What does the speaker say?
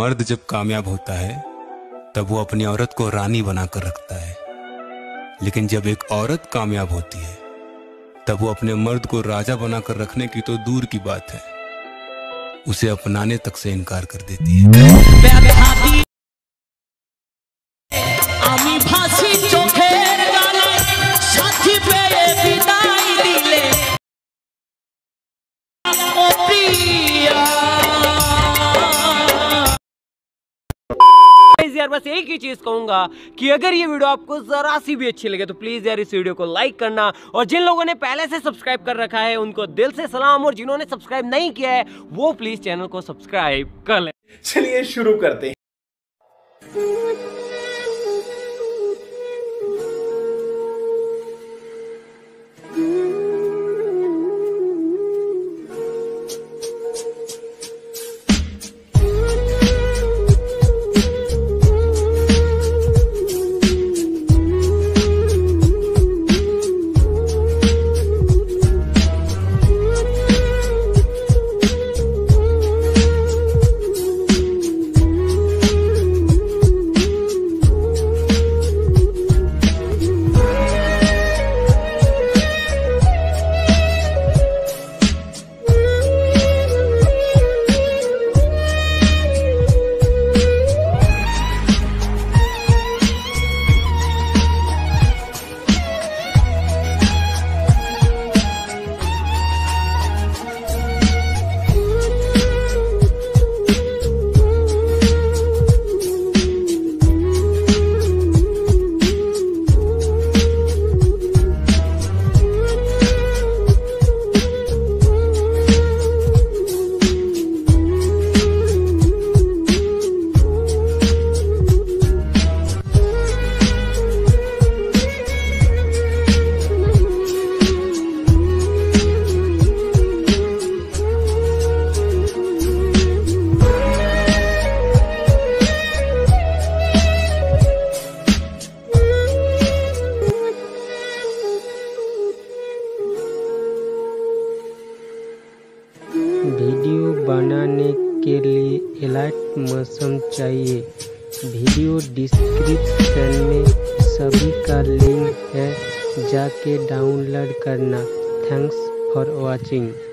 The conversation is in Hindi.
मर्द जब कामयाब होता है तब वो अपनी औरत को रानी बनाकर रखता है, लेकिन जब एक औरत कामयाब होती है तब वो अपने मर्द को राजा बनाकर रखने की तो दूर की बात है, उसे अपनाने तक से इनकार कर देती है। यार बस एक ही चीज कहूंगा कि अगर ये वीडियो आपको जरा सी भी अच्छी लगे तो प्लीज यार इस वीडियो को लाइक करना, और जिन लोगों ने पहले से सब्सक्राइब कर रखा है उनको दिल से सलाम, और जिन्होंने सब्सक्राइब नहीं किया है वो प्लीज चैनल को सब्सक्राइब कर लें। चलिए शुरू करते हैं। वीडियो बनाने के लिए एलाइट मौसम चाहिए। वीडियो डिस्क्रिप्शन में सभी का लिंक है, जाके डाउनलोड करना। Thanks for watching.